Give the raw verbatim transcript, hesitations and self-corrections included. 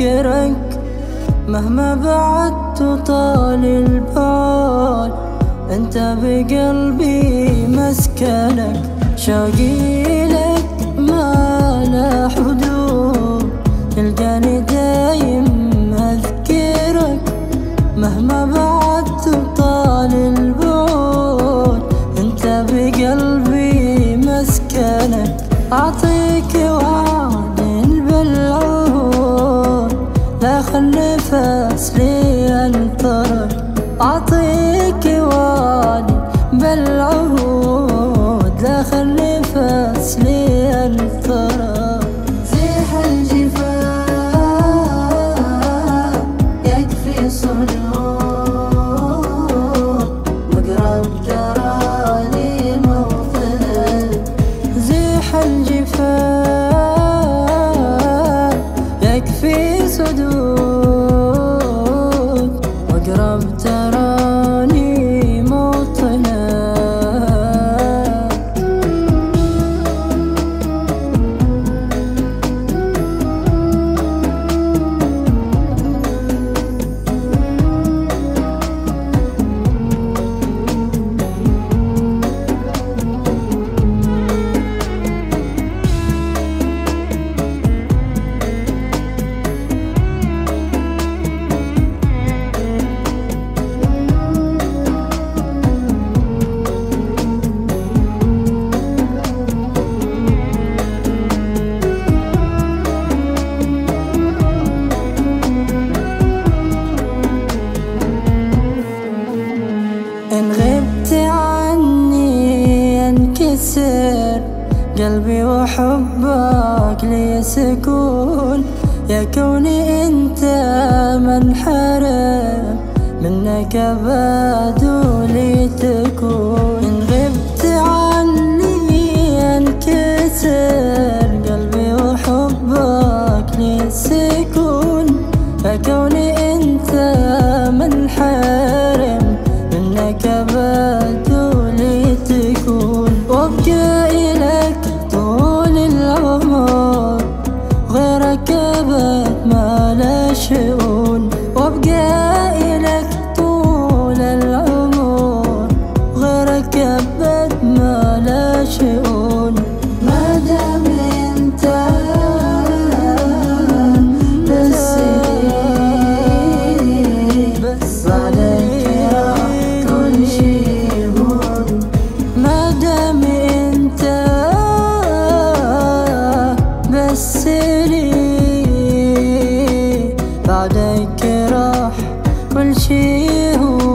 أذكرك مهما بعدت طال البال، أنت بقلبي مسكنك. شوقي لك ما لا حدود، تلقاني دايم أذكرك مهما بعدت طال البعد، أنت بقلبي مسكنك. أعطيك وعد بالعهود، لا خل نفس لي أنطرك. أعطيك وعد بالعهود، لا خل نفس لي أنطرك. زيح الجفاف يكفي صدود، مقرب تراني موطنك. زيح الجفاف يكفي صدود، واقرب تراني موطنك. إن غبت عني ينكسر قلبي وحبك لي سكون، يا كوني انت منحرم منك أبد لي تكون. إن غبت عني ينكسر قلبي وحبك لي سكون، يا كوني انت منحرم منك أبد لي تكون. وابقى لك طول العمر غيرك أبد ما لا شؤون. وابقى لك طول العمر غيرك أبد ما لا شؤون. ما دام انت بس بس بعدك كل شي يهون. ما دام انت بس لي، بعدك راح كل شي يهون.